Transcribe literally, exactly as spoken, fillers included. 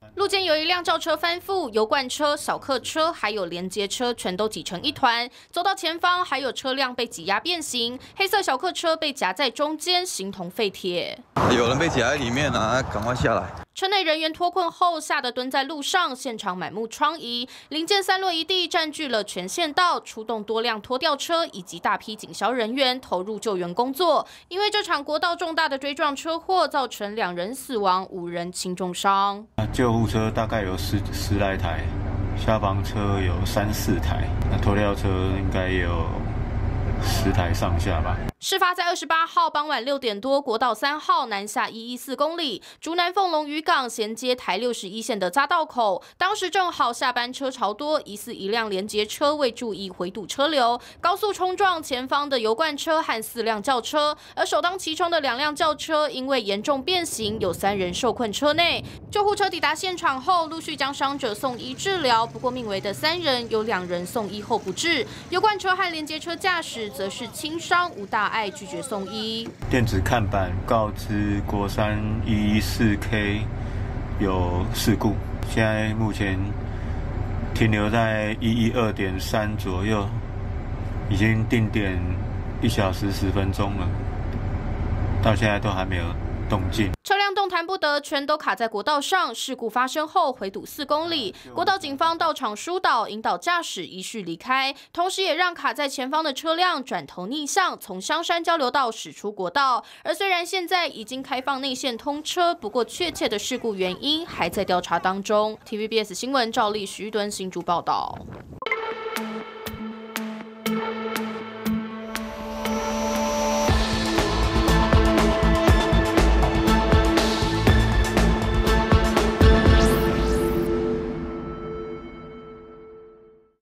路肩有一辆轿车翻覆，油罐车、小客车还有连接车全都挤成一团。走到前方，还有车辆被挤压变形，黑色小客车被夹在中间，形同废铁。 有人被夹在里面啊，赶快下来！ 车内人员脱困后，吓得蹲在路上，现场满目疮痍，零件散落一地，占据了全线道。出动多辆拖吊车以及大批警消人员投入救援工作。因为这场国道重大的追撞车祸，造成两人死亡，五人轻重伤。 救护车大概有十十来台，消防车有三四台，那拖吊车应该有十台上下吧。 事发在二十八号傍晚六点多，国道三号南下一一四公里，竹南凤龙渔港衔接台六十一线的匝道口。当时正好下班车潮多，疑似一辆连结车未注意回堵车流，高速冲撞前方的油罐车和四辆轿车。而首当其冲的两辆轿车因为严重变形，有三人受困车内。救护车抵达现场后，陆续将伤者送医治疗。不过命危的三人有两人送医后不治，油罐车和连结车驾驶则是轻伤无大碍。 拒绝送医。 电子看板告知国三一一四 K 有事故，现在目前停留在一一二点三左右，已经定点一小时十分钟了，到现在都还没有动静。 车辆动弹不得，全都卡在国道上。事故发生后，回堵四公里，国道警方到场疏导，引导驾驶依序离开，同时也让卡在前方的车辆转头逆向，从香山交流道驶出国道。而虽然现在已经开放内线通车，不过确切的事故原因还在调查当中。T V B S 新闻赵丽、徐敦新竹报道。